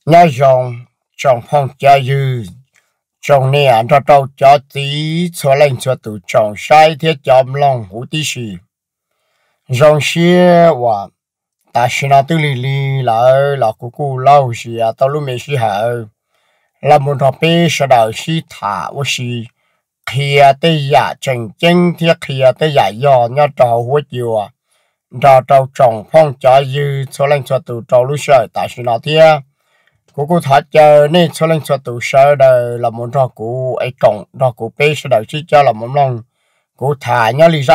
nhớ rong trong phong gia dư trong nè cho trâu cho tí cho lên cho tụ trong sai thiết chom lòng hủ tí xì rong xia và ta xin nó tư lì lì là cụ lâu xì à tao lúc mấy xì hả là một trò bê sẽ đào xì thả và xì kia tây giả chân chân thiết kia tây giả do nhớ trâu hủ chiều à cho trâu trong phong gia dư cho lên cho tụ trâu lúc sợi ta xin nó thiết cô thật chờ nên cho lên cho tụ sở đời là muốn cho cô ấy cộng cho cô bé sẽ đời chỉ cho là muốn lòng cô thả nhớ lý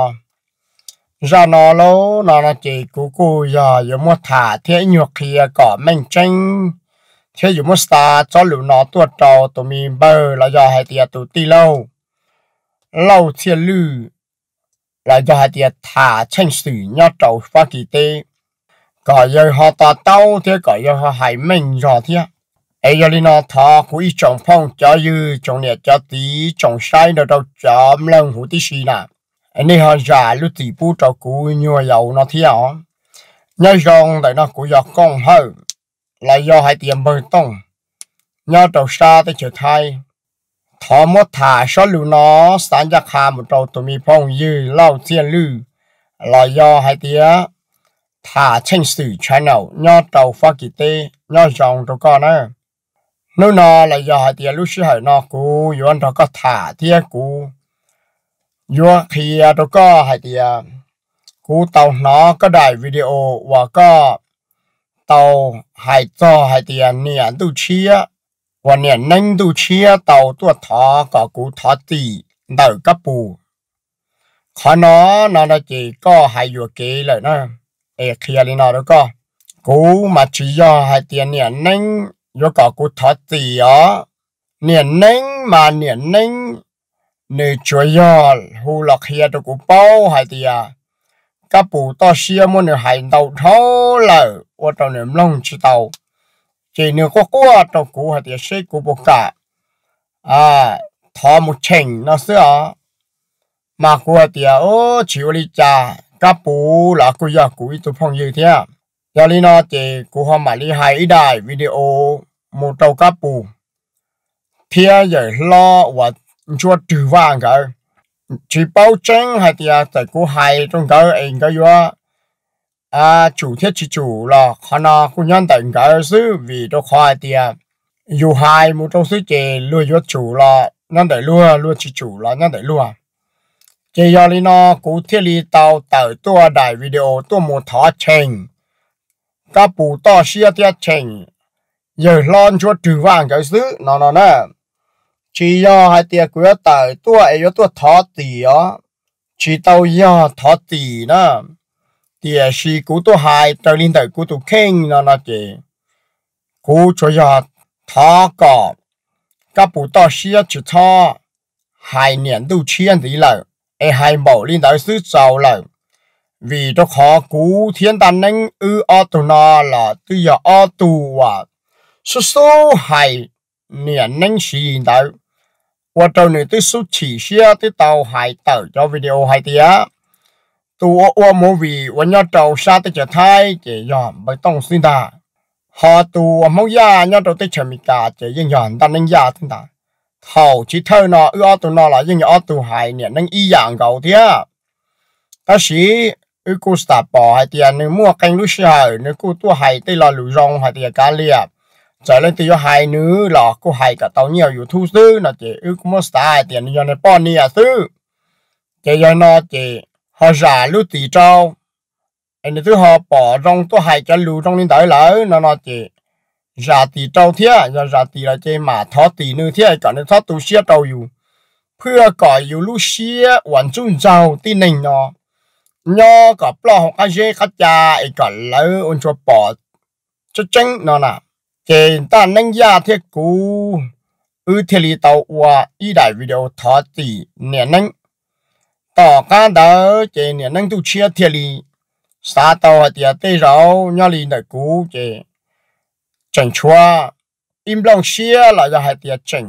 ra nó lố nó chỉ cô giờ muốn thả thế nhược khi có mình tranh thế dù muốn xa cho lũ nó tuột trâu tụi mình bơ là do hai tiệt tụi ti lâu lâu thiên lư là do hai tiệt thả tranh sử nhớ trâu phát kỳ tê có giờ họ ta tao thế có giờ họ hại mình rồi thế ấy giờ nó thọ của ý trồng phong cho dư trồng nè cho tí trồng sai nó đâu chậm lần hủ tí xì nè anh ấy họ giả lúc tí bu cho cụ nhiều dầu nó thế hả nhớ rằng tại nó cũng giờ con hơn là do hai tiền bơi tông nhớ đầu xa tới trở thay thọ mất thả số lũ nó sáng ra khá một đầu tụi mình phong dư lâu tiền lư là do hai tiền thả tranh sử channel nhớ đầu phát kỳ tê nhớ dòng cho con á nếu nó là do hai tiền lúc xưa nó cũ yêu anh có thả thiệt cũ yêu khi cho có hai tiền cũ tàu nó có đài video và có tàu hai cho hai tiền niệm tu chia và niệm nâng tu chia tàu tua thọ có cũ thọ tỷ đợi cấp bù khó nó là chỉ có hai vừa kế lại nó khi anh nói đó có cú mà chỉ do hai tiền niệm nâng do có cú thoát gì đó niệm nâng mà niệm nâng nơi chơi do hù lọc here cho cú bao hai tiền các bù to xia muốn được hai đầu thấu lợ ở trong niệm long chỉ tàu chỉ nếu có qua trong cú hai tiền sẽ cú bốc cả thọ một trình nó xưa mà cú hai tiền ô chịu đi cha các bố là cô giờ cúi tôi phong như thế giờ đi nó chỉ cô họ mà đi hay đài video một đầu các bố phía giờ lo và cho trừ vàng cả chỉ bao tranh hay thì tại cô hay trong cái anh cái gì chủ thiết chỉ chủ là họ nó cô nhân tận cái sự vì đó khoai thì dù hai một trong số chỉ luôn cho chủ là nhân tận luôn chỉ chủ là nhân tận luôn chỉ giờ đi nó cụ thể đi tàu tới tua đại video tua một thọ trình các bù to xia tiết trình giờ lon cho trừ vàng cái thứ nó nè chỉ giờ hai tiết của tới tua ấy tua thọ tỷ đó chỉ tàu giờ thọ tỷ nè thì chỉ cụ tua hai tới lên tới cụ tua khen nó chỉ cụ cho giờ thọ cọ các bù to xia chỉ thọ 2年都签的了。hai bảo linh đại sứ giàu là vì đó khó cú thiên đàn nâng ở tù nó là tư giờ ở tù số số hai niệm nâng xì đại và trâu này tư số chỉ xe tư tàu hai tờ cho video hai tía tù ở mô vì và nhớ trâu xa tư trở thay chỉ dọn bởi tông xin ta họ tù ở mẫu gia nhớ trâu tư trở mì cả chỉ dân dọn đàn nâng gia xin ta hầu chỉ thơ nó ở tụi nó là những ở tụi hai nè nâng y dạng cầu thế ta sĩ ở cô start bỏ hai tiền nếu mua canh lúc xưa nếu cô tua hai tây là lùi rong hai tiền cá liệp trở lên từ hai nữa là cô hai cả tàu nhiềuอยู่thu sư là chỉ ở cô mua start hai tiền giờ này bỏ nia sư chỉ giờ nó chỉ họ giả lúc tỷ trâu anh thứ họ bỏ rong tua hai cho lùi rong lên tới lỡ nó chỉ giả tỷ trâu thế giờ giả tỷ là chơi mà thọ tỷ nữa thế còn nên thọ tu xia trâuอยู่เพื่อก่ออยู่ลูกเสียวันจุนเจ้าที่หนึ่งเนาะย่อกับปลอกอาเจขัดยาไอ้ก่อนแล้วอันชัวปอดจะจังเนาะน่ะเจนตานั่งยาเทกูเทลีเตาว่าอีได้วิดีโอทอตีเนี่ยนั่งต่อการเด้อเจเนี่ยนั่งตุเชียเทลีสาตอเตียเตเราย่อลีได้กูเจจังชัวim lặng xia là do hai tia chỉnh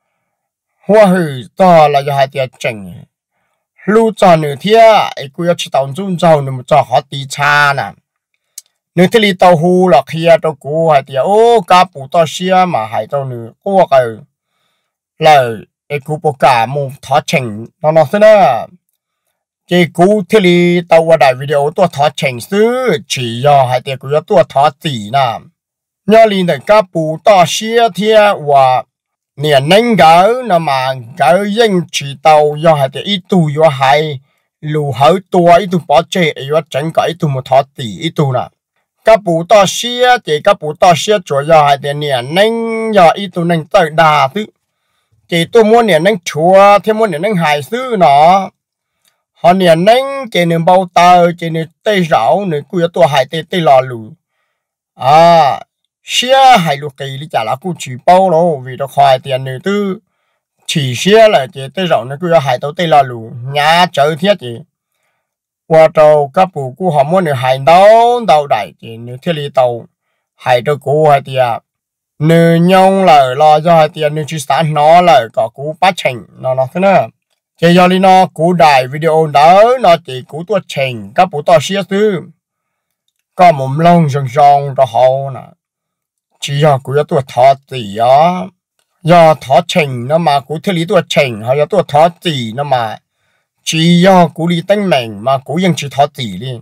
hoa hử to là do hai tia chỉnh lưu cho nửa thia ai cũng chỉ tao dung giàu nửa cho họ tí cha nè nếu thế thì tàu hu là kia tàu cũ hay thì ô cá bù tàu xia mà hay tàu nữa ô cái là cái cú bò cả một thọ chỉnh nó thế nào cái cú thế thì tàu qua đại video tôi thọ chỉnh xứ chỉ do hay thì cú tôi thọ chỉ nè nhớ liền để cá bù tàu xia thì và niệm nâng gỡ nó mà gỡ dân chỉ tàu do hay thì ít tu do hay lù hơi tua ít tu bỏ chơi do chẳng có ít tu một thọ chỉ ít tu nè các bố to xia thì các bố to xia chủ yếu hay tiền nền nâng giờ ít tu nâng tới đà thứ chỉ tôi muốn nền nâng chùa thêm muốn nền nâng hài sư nó họ nền nâng chỉ nền bao tờ chỉ nền tây rau nền cùi tôi hài tây tây lò lù xia hài lù kỳ đi chả là cùi chỉ bao đâu vì nó khoai tiền nền tư chỉ xia là chỉ tây rau nền cùi hài tây lò lù nhà chơi thiết gì qua trâu các bố của họ muốn được hải đâu đại thì nếu thiết lý tàu hải trâu cũ hay thì nếu nhông lời lo cho hay thì nếu chỉ sáng nó lời có cú bắt chỉnh nó thế nào chỉ do lý nó cú đại video đó nó chỉ cú tua chỉnh các bố to xía tư có một lông rong rong cho họ nè chỉ do cú tua thọ gì đó do thọ chỉnh nó mà cú thiết lý tua chỉnh hay do tua thọ gì nó mà chỉ do cú đi đánh mình mà cúยังchỉ thọ tỷ đi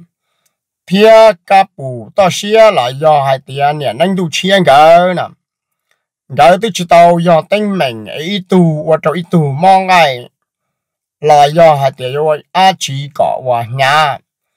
phía các bù to xía là do hai tiền nè năng đủ chiên gỡ nè gỡ tới chỉ tàu do đánh mình ít tu và cho ít tu mong ai là do hai tiền do chỉ có và nhà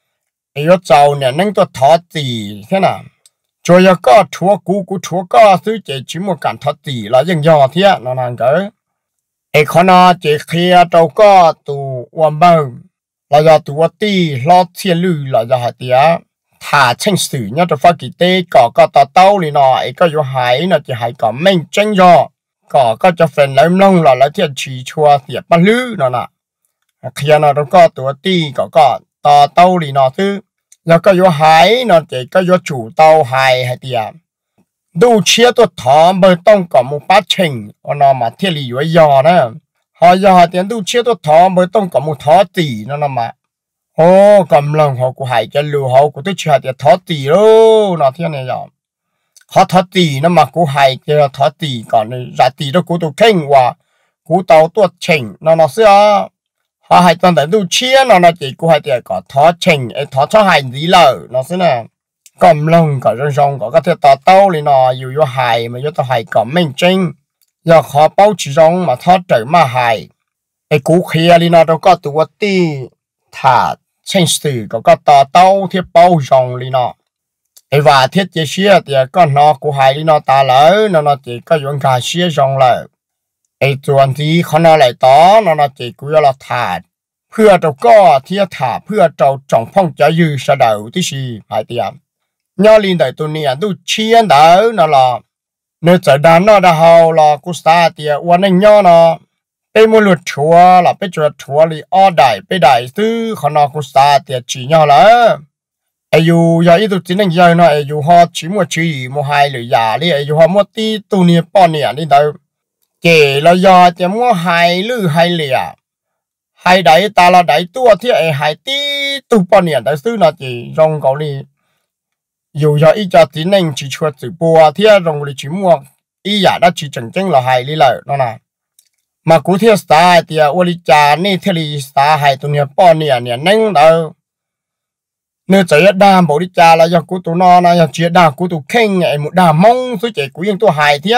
ấy giàu nè năng tôi thọ tỷ thế nào cho do có chúa cú chúa có thứ chỉ một cảnh thọ tỷ làยังdo thế nó năng gỡไอ้คนน่ะเจขี้เจ้าก็ตัววันเบิ่งเราจะตัวตีลอดเทียนลือเราจะหาเตียถ้าเช่นสื่อเนี่ยจะฟังกี่เต้ก็ต่อเต้าเลยเนาะไอ้ก็อยู่หายเนาะจะหายก็ไม่จังยอก็จะเป็นเริ่มลงแล้วเทียนชีชัวเสียปะลือเนาะน่ะขี้เนาะเราก็ตัวตีก็ต่อเต้าเลยเนาะซื้อแล้วก็อยู่หายเนาะเจก็อยู่จู่เต้าหายให้เตียดูเชียตัวถอมเบอร์ต้องก่อมุปัดเชิงอนอมาเที่ยวอยู่ยอนะหอยอเตียนดูเชียตัวถอมเบอร์ต้องก่อมุทอตีนั่นมาโอ้กำลังเขากูหายจะรู้เขากูต้องเชื่อเตียทอตีโอ้นาเที่ยวเนี่ยยอมเขาทอตีนั่นมากูหายจะทอตีก่อนเลยจะตีแล้วกูตัวเข่งว่ากูเตาตัวเชิงนั่นเสียเขาหายตอนแต่ดูเชียนั่นจีกูหายเตียก่อทอเชิงไอ้ทอชอหายดีเลยนั่นสินะกำลังก็รองก็เทียต่อเต้าเลยเนาะอยู่หายมาอยู่ต่อหายก็ไม่จริงอยากขอเป้าจีรองมาทอดเจอมาหายไอ้กูเคลียร์เลยเนาะเราก็ตัวตีถ้าเช่นสื่อก็ต่อเต้าเทียเป้ารองเลยเนาะไอ้ว่าเทียเจเชียเดียก็นอกูหายเลยเนาะตาเลยเนาะเจก็ยังขาเชียรองเลยไอ้ส่วนที่เขาเนาะไหลต่อเนาะเจกูยอมถาดเพื่อเราก็เทียถาเพื่อเราจ่องพ่องจะยืดเสดาที่ชีหายเตียnhớ linh đại tu nia tu chiên đỡ nó là nếu trở đàn nó đã hầu là cú sa thìวันนี้nhớ nóไปmua lụt chùa làไปchùa chùa li ở đạiไปđại tưเขาnó cú sa thì chỉ nhớ là ai yêu giờ ít tu chỉ nên giờ nó ai yêu họ chỉ mua chỉ mua hai lưỡi già đi ai yêu họ mua tí tu nia bao nia đi đâu kể là giờ chỉ mua hai lưỡi hai lìa hai đại ta là đại tua thì ai hai tí tu bao nia đại sư nó chỉ rong cầu đi dù cho ít cho tín anh chỉ chuột từ bùa thì rong li chỉ mua ý giả đã chỉ chân chân là hai lý lợi nó nè mà cú thiệt xa thì oli cha này thiệt li xa hai tụi này bao nhiêu nè nâng đâu nếu chạy đam bộ đi cha là do cú tụi nó là do chia đam cú tụi khen ngày một đam mong số chạy cú yên tụi hai thiệt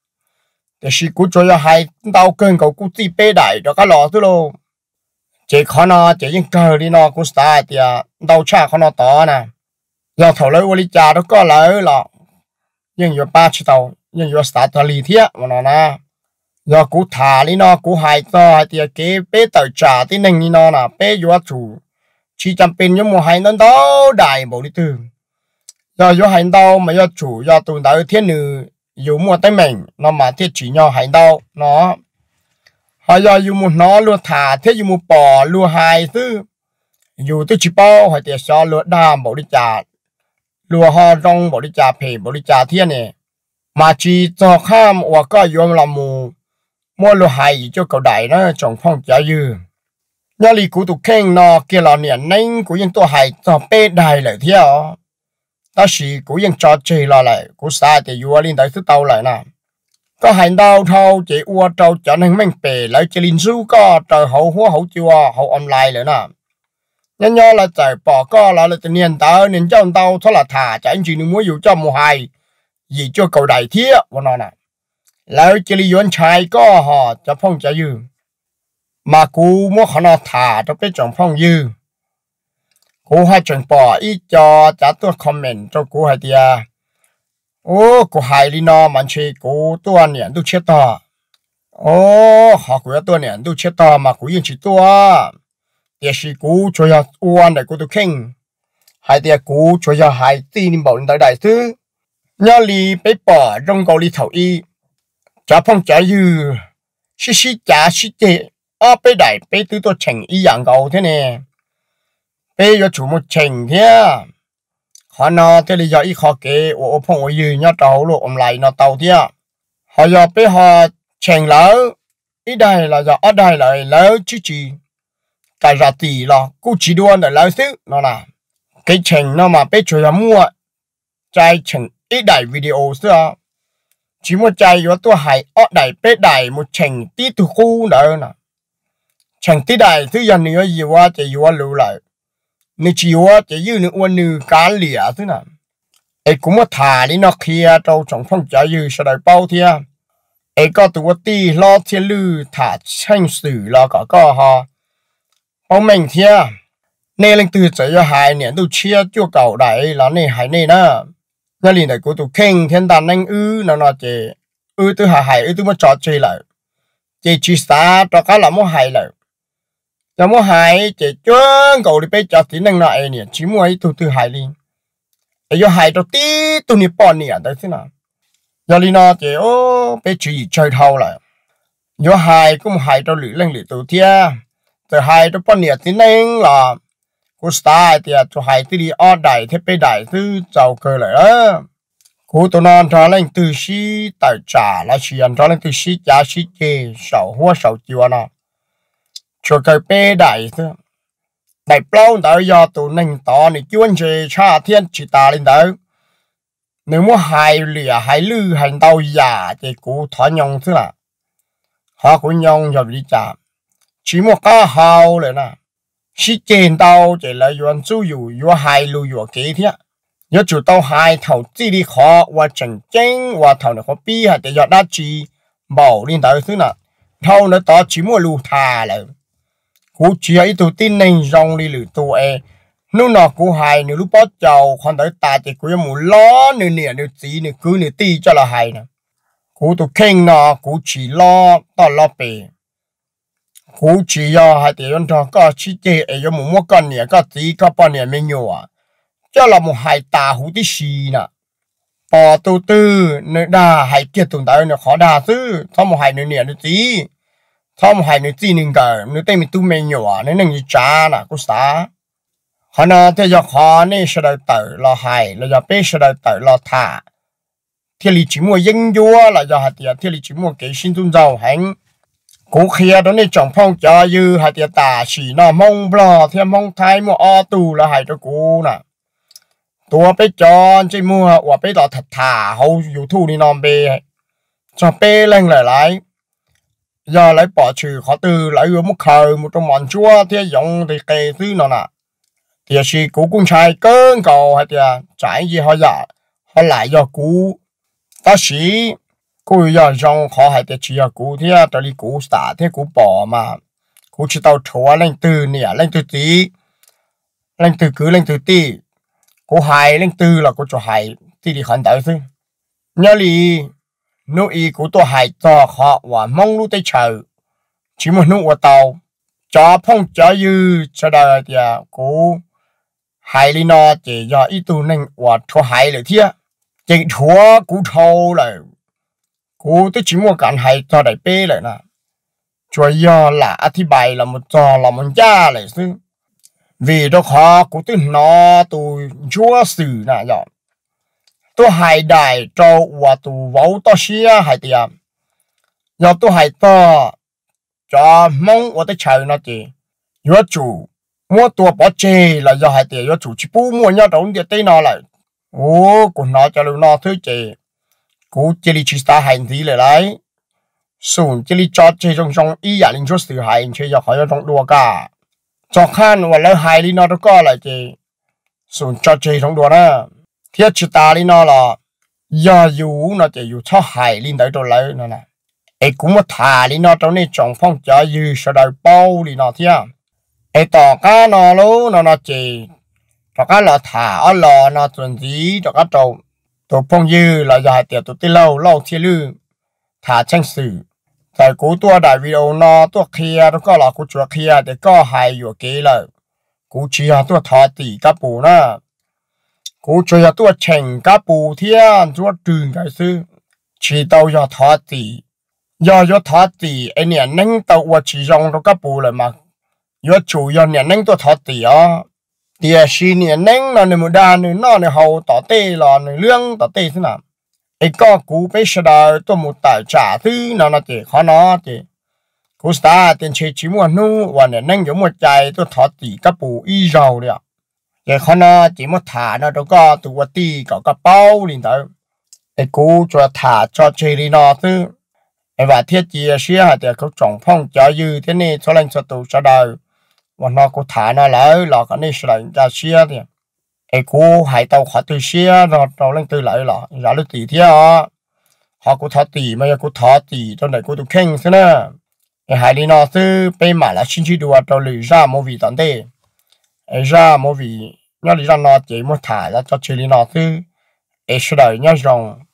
để chỉ cú cho hai đau cơn cậu cú ti bê đại cho cái lọ thôi luôn chạy khó nó chạy yên cờ đi nó cú xa thì đau cha khó nó to nè giờ thầu lấy oli cha đó có lấy là nhưng vừa ba chỉ tàu nhưng vừa start từ lì thiệt mà nó nè giờ cú thả đi nó cú hai to hai tiệt kế bé tàu trả tí nâng đi nó nè bé vừa chủ chỉ chăm pin như một hai nó đó đại bộ đi từ giờ vừa hai đâu mà giờ chủ giờ tụi đó thiên nữ dù mua tay mình nó mà thiết chỉ nhau hai đâu nó họ giờ dù một nó luôn thả thế dù một bò luôn hai thứ dù tôi chỉ bao hai tiệt so luôn đam bộ đi trả lúa họ rong bộ đi trả phê bộ đi trả thiên này mà chỉ cho khám và có yếm làm mua lúa hay cho cậu đại nó trồng phong trả dư nhớ li cú tụ khen nó kia là nè nên cú yên tôi hay cho bê đài lại theo ta sĩ cú yên cho chơi là lại cú sai thì vua lên tới thứ tàu lại nè có hành đau thâu chỉ ua trâu cho nên mình bể lấy chỉ linh su có trời hậu hoa hậu chùa hậu online nữa nè nhân nhớ là trời bỏ có là tự nhiên tao nên cho tao thoát là thả cho anh chị đừng muốn cho mùa hai gì cho cầu đại thiết của nó nè lấy chỉ lý do trai có họ cho phong cho dư mà cú muốn họ nó thả cho cái chồng phong dư cú hai chồng bỏ ít cho trả tôi comment cho cú hai tia ô cú hai đi nó mà chơi cú tôi niệm tôi chết to ô họ cú tôi niệm tôi chết to mà cú yên chỉ tôi也是cú cho ya uan để cú tôi kinh hai tia cú cho ya hai tin bảo đến đại sư nhớ li bé bỏ trong cầu li thầu y trả phong trả dư xí trả xí chế bé đại bé tứ tôi chỉnh y dạng cầu thế nè bé cho chủ một chỉnh thế họ nó thế là do y khó kế ở phong ở dư nhớ tàu luôn ông lại nó tàu thế họ giờ bé họ chỉnh lỡ ý đây là do ở đây là lỡ chứ gì cái ra tỷ là cú chỉ đua để lỡ xứ nó là cái chỉnh nó mà bé chơi mua trái chỉnh ít đại video xưa chỉ một trái có tôi hay ở đại bé đại một chỉnh tí từ khu nữa nè chỉnh tí đại thứ giờ nữa gì quá chỉ quá lưu lại nếu chỉ quá chỉ như nữa quan nữ cá lìa thứ nào ấy cũng một thả đi nó kia trong trong phong trái như sẽ đại bao thia ấy có tụi tí lo thiên lư thả tranh sử là có ha ông mình thia nên lên từ chỉ cho hai年都chia cho cầu đại là này hai này nè nhà liền đại của tụi kinh thiên đàn anh nó chỉ từ hai từ mà trò chơi lại chỉ xa cho cái là mua hai lại cho mua hai chỉ chuyên cầu đi bây giờ thì năng lại nè chỉ mua ấy từ hai đi ấy cho hai cho tí tụi này bỏ nè đấy thế nào nhà liền nó chỉ bây chỉ chơi thâu lại cho hai cũng hai cho lưỡi lên lưỡi từ thia từ hai cho bỏ nè thì năng là cú start thì cho hai tí đi ở đại thế bây đại thứ giàu cơ lại đó cú tụi nó cho lên từ xí tài trả là chỉ ăn cho lên từ xí giá xí chê sầu hoa sầu chiều nó cho cái bây đại thứ đại bao đại do tụi mình to này chuyên chế cha thiên chỉ ta lên đó nếu muốn hai lìa hai lư hành đau giả thì cú thoát nhông thứ là họ cũng nhông rồi đi trả chỉ một cái hàoเลยนะxí trên tao chỉ là yuan chú yu hai lu yu kế thế nhớ chủ tao hai thầu chỉ đi khó và chẳng chênh và thầu này khó bi hay để đa chi bảo lên tới thứ nào thầu nó to chỉ mua lu thà là cú chỉ ấy tụ tin nên rong đi lử tụ lúc nào cú hai nếu lúc bắt đầu còn tới ta chỉ cú muốn lo nửa nửa nửa tí nửa cứ nửa tí cho là hai nè cú tụ kinh nó cú chỉ lo to lo bề cú chỉ do hai tiền cho có chỉ chế ở một mua con nè có tí có bao nè mới nhiều à cho là một hai tà hú tí xì nè bỏ tu tư nơi đa hai kia tụi tao nó khó đa chứ thôi một hai nửa nè nửa tí thôi một hai nửa tí nửa cả nửa tay mình tu mới nhiều à nửa nửa cha nè cú xá họ nói thế giờ khó nên sẽ đợi tự lo hai là giờ bé sẽ đợi tự lo thả thì lý chỉ mua dân vua là giờ hạt tiền thì lý chỉ mua cái sinh tôn giàu hành cú kia đó này trồng phong cho dư hạt tiền tả chỉ nó mông bò thêm mông thái mua o tù là hai cho cú nè tua bé cho chỉ mua hoặc bé đỏ thật thả hậu dù thu đi non bé cho bé lên lại giờ lấy bỏ trừ khó từ lấy vừa một khờ một trong mòn chua thế giống thì cây thứ nó nè thì chỉ cú cũng trai cơn cầu hay là trái gì họ giả họ lại do cú ta chỉ cú giờ trong khó hay là chỉ là cú thế cho đi cú xả thế cú bỏ mà cú chỉ tao thua lên từ nè lên từ tí lên từ cứ lên từ tí cú hai lên từ là cú cho hai tí đi khẩn tới chứ nhớ đi nếu ý cú tôi hai cho họ và mong lúc tới chờ chỉ một nụ tàu cho phong cho dư cho đời thì cú hai lý nó chỉ do ít tu nên và thua haiเลยthiệt chỉ thua cú thâu là cú tôi chỉ muốn cảnh hai cho đại bê lại nè cho do là thi bài là một trò là một cha lại chứ vì đó khó cú tôi nó tôi chúa xử nè rồi tôi hai đại trâu và tôi vấu to xía hai tiền do tôi hai to cho mong và tôi chờ nó chỉ do chủ mua tua bỏ chê là do hai tiền do chủ chỉ bu mua nhau đóng địa tây nó lại ô cô nói cho luôn nó thứ chị cú chỉ đi chỉ ta hành gì lại đấy sùn chỉ đi cho chơi trong ý giả linh cho sự hành chơi cho khỏi trong đùa cả cho khăn và lỡ hại đi nó đó có lại chị sùn cho chơi trong đùa đó thiết chỉ ta đi nó là giờ dù nó chỉ dù cho hại linh tới đồ lấy nó nè ấy cũng một thà đi nó trong này trồng phong cho dư sau đó bao đi nó thiệt ấy tỏ cá nó luôn nó chỉ cho cá là thả ở lò nó chuẩn gì cho cá trâu tổ phong dư là dài tiệt tổ tê lâu lâu thiên lư thả tranh sử tại cú tua đại video nó tua kia nó có là cú chuột kia để có hạiอยู่kế là cú chỉ tua thọ tỷ cá bù na cú chơi tua chèn cá bù thiên tua trường cái sư chỉ tàu cho thọ tỷ do thọ tỷ anh này nâng tàu và chỉ dùng nó cá bù là mà do chủ yếu này nâng tua thọ tỷ á thì xin này nâng là một đàn nó này hậu tỏ tê là lương tỏ tê thế nào ấy có cú bây giờ tôi một tài trả thứ nó chỉ khó nó thì cú ta tiền chơi chỉ muốn nu và này nâng giống một trái tôi thọ tỷ các bù y giàu đấy ạ vậy khó nó chỉ một thả nó đâu có tụ vật tỷ có cái bao liền tới ấy cú cho thả cho chơi đi nó thứ ấy và thiết chia sẻ thì có trồng phong cho dư thế này cho lên cho tụ cho đời và nó cú thả nó lại là cái này sẽ là ra chia thì ấy cú hải tàu khó từ chia nó lên từ lại là giá được tỷ thế à họ cú thọ tỷ mà cú thọ tỷ cho này cú tụ khen thế nè ấy hải đi nó từ bên mà là xin chỉ đùa tàu lì ra một vị tận thế ấy ra một vị nhớ lý ra nó chỉ một thả ra cho chơi đi nó từ ấy sẽ đợi nhớ rằng